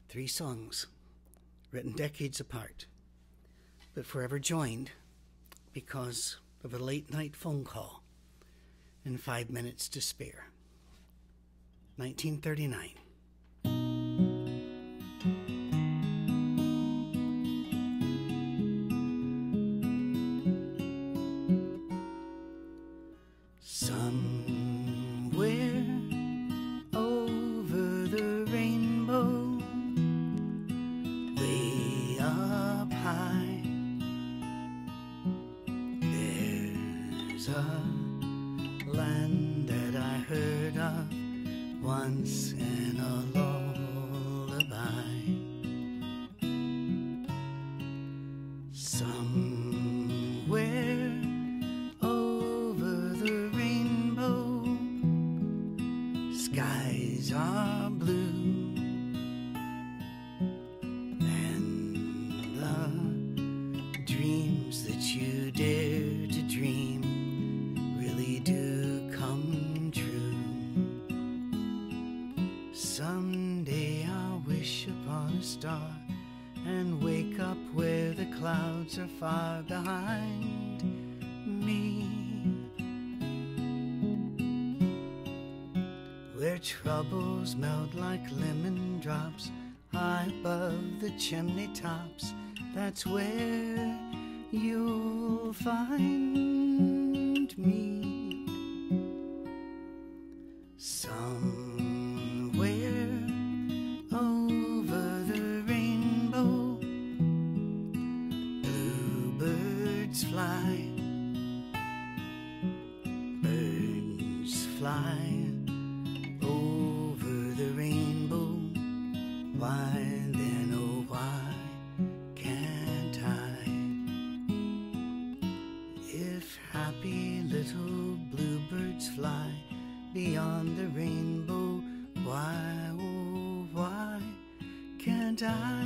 3 songs written decades apart, but forever joined because of a late night phone call and 5 minutes to spare. 1939. Somewhere over the rainbow, way up high, there's a land that I heard of once in a lullaby. Somewhere over the rainbow, skies are blue, and the dreams that you dare to dream really do come true. Someday I'll wish upon a star and wake up where the clouds are far behind me, where troubles melt like lemon drops high above the chimney tops. That's where you'll find me. Somewhere over the rainbow, bluebirds fly, birds fly over the rainbow. Why then, oh why can't I? If happy little bluebirds fly beyond the rainbow, why, oh why can't I?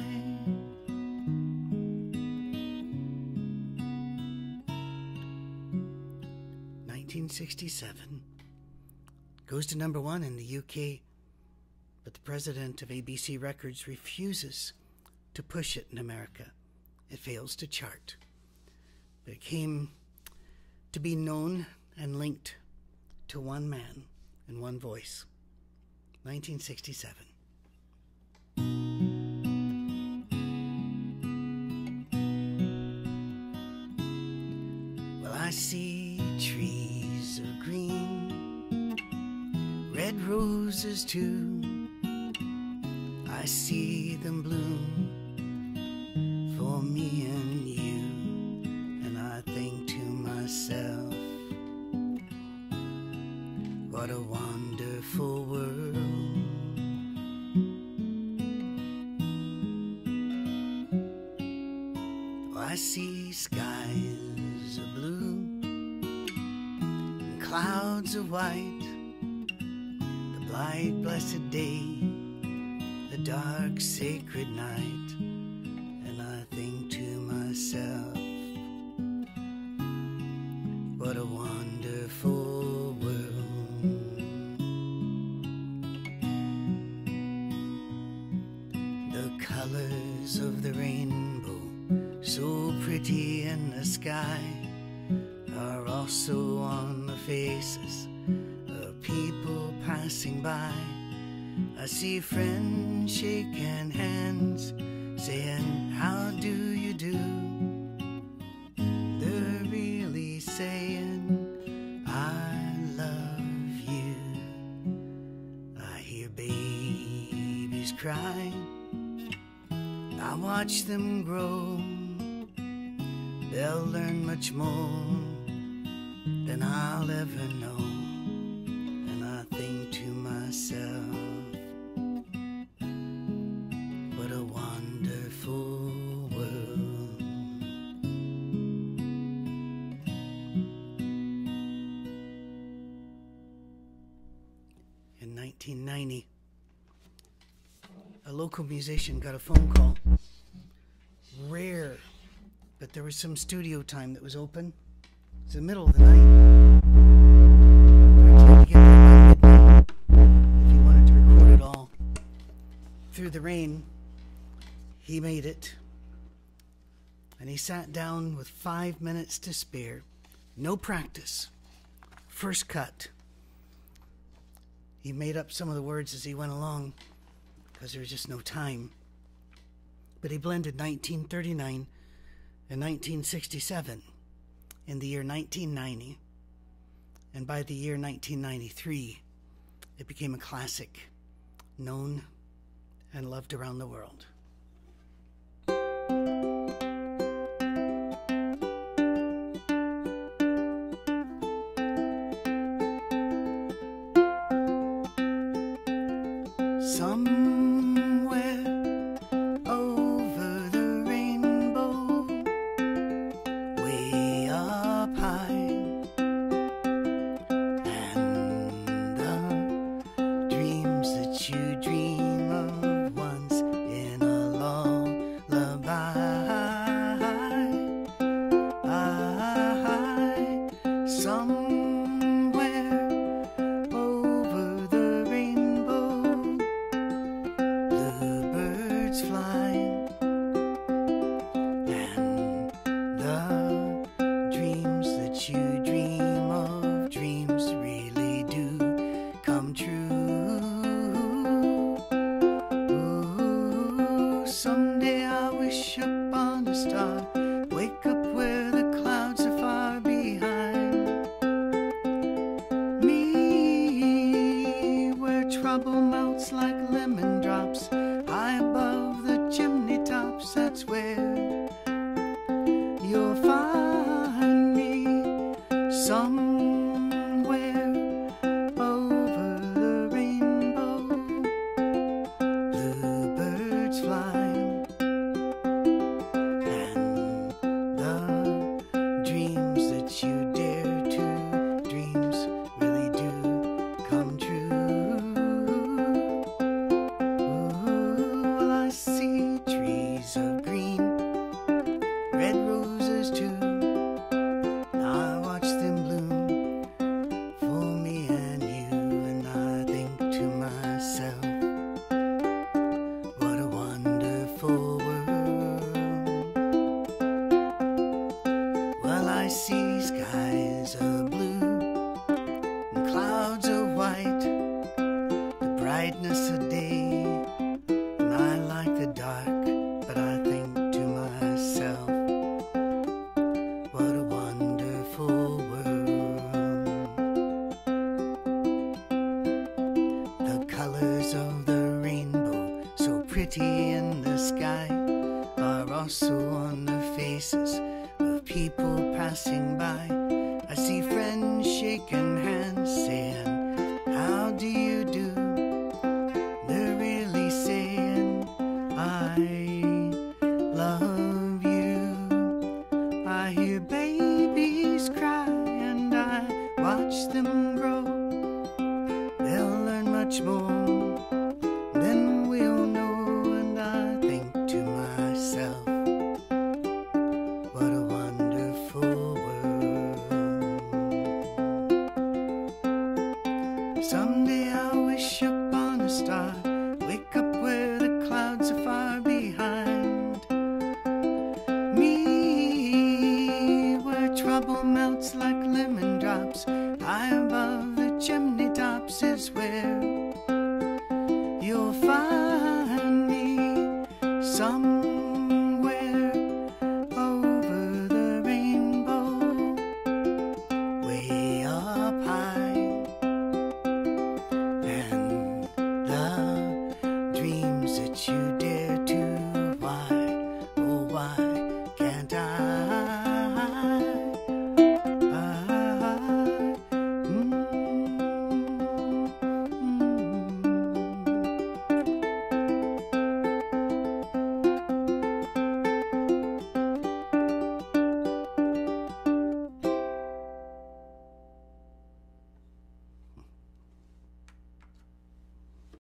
'67 goes to number 1 in the UK, but the president of ABC Records refuses to push it in America. It fails to chart, but it came to be known and linked to one man and one voice. 1967. Well, I see trees of green, red roses too. I see them bloom for me and you, and I think to myself, what a wonderful world. I see skies of blue and clouds of white, the bright blessed day, the dark sacred night, and I think to myself, what a wonderful world. The colors of the rainbow, so pretty in the sky, are also on the faces of people passing by. I see friends shaking hands, saying, how do you do? They're really saying, I love you. I hear babies cry, I watch them grow. They'll learn much more than I'll ever know. And I think to myself, what a wonderful world. In 1990, a local musician got a phone call. Rare, but there was some studio time that was open. It was the middle of the night. I tried to get there by midnight if you wanted to record it all through the rain. He made it, and he sat down with 5 minutes to spare. No practice. First cut. He made up some of the words as he went along because there was just no time. But he blended 1939 and 1967 in the year 1990. And by the year 1993, it became a classic, known and loved around the world. Somewhere over the rainbow, way up high, and the dreams that you dream of once in a lullaby. Somewhere over the rainbow, bluebirds fly, and the dreams that you dream of, dreams really do come true. Ooh, someday I wish upon a star, wake up where the clouds are far behind me, where trouble melts like lemon drops high above the chimney tops. That's where you'll find me, somewhere over the rainbow, bluebirds fly, and the dreams that you dare to, dreams really do come true. Well, I see trees of green, red roses too. I watch them bloom for me and you, and I think to myself, what a wonderful world. Well, I see skies of blue and clouds of white, the brightness of day, and I like the dark, but I think to myself, what a wonderful world. The colors of the rainbow, so pretty in the sky, are also on the faces of people passing by. I see friends shaking hands, saying, how do you do? They're really saying, I love you. I hear babies cry and I watch them grow. They'll learn much more than we'll know, and I think to myself, what a wonderful world. Someday I'll wish upon a star, wake up where the clouds are far behind me, where trouble melts like lemon drops high above the chimney tops, is where you'll find me, some